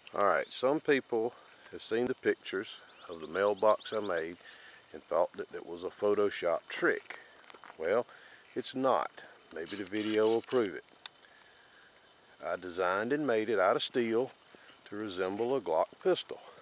Alright, some people have seen the pictures of the mailbox I made and thought that it was a Photoshop trick. Well, it's not. Maybe the video will prove it. I designed and made it out of steel to resemble a Glock pistol.